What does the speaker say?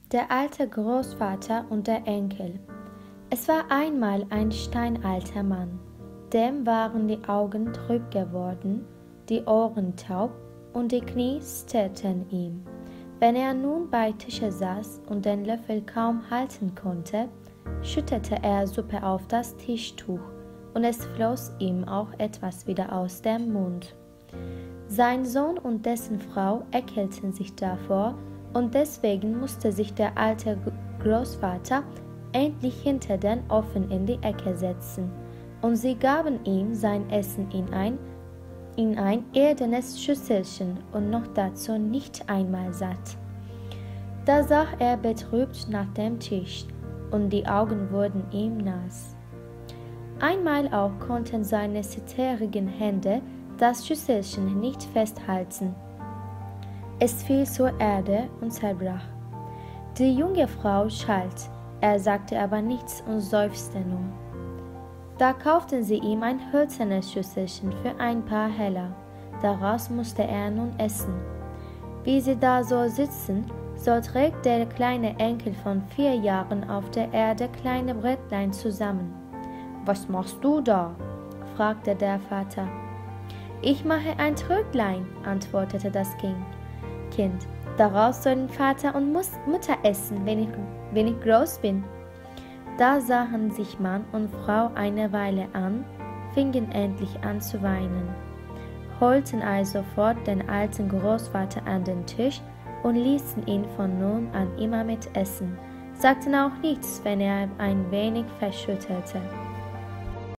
Der alte Großvater und der Enkel. Es war einmal ein steinalter Mann, dem waren die Augen trüb geworden, die Ohren taub und die Knie zitterten ihm. Wenn er nun bei Tische saß und den Löffel kaum halten konnte, schüttete er Suppe auf das Tischtuch, und es floss ihm auch etwas wieder aus dem Mund. Sein Sohn und dessen Frau ekelten sich davor, und deswegen musste sich der alte Großvater endlich hinter den Ofen in die Ecke setzen, und sie gaben ihm sein Essen in ein erdenes Schüsselchen und noch dazu nicht einmal satt. Da sah er betrübt nach dem Tisch, und die Augen wurden ihm nass. Einmal auch konnten seine zitterigen Hände das Schüsselchen nicht festhalten. Es fiel zur Erde und zerbrach. Die junge Frau schalt, er sagte aber nichts und seufzte nur. Da kauften sie ihm ein hölzernes Schüsselchen für ein paar Heller. Daraus musste er nun essen. Wie sie da so sitzen, so trägt der kleine Enkel von 4 Jahren auf der Erde kleine Brettlein zusammen. »Was machst du da?« fragte der Vater. »Ich mache ein Tröglein«, antwortete das Kind. »Daraus sollen Vater und Mutter essen, wenn ich groß bin.« Da sahen sich Mann und Frau eine Weile an, fingen endlich an zu weinen, holten also fort den alten Großvater an den Tisch und ließen ihn von nun an immer mit essen, sagten auch nichts, wenn er ein wenig verschüttelte.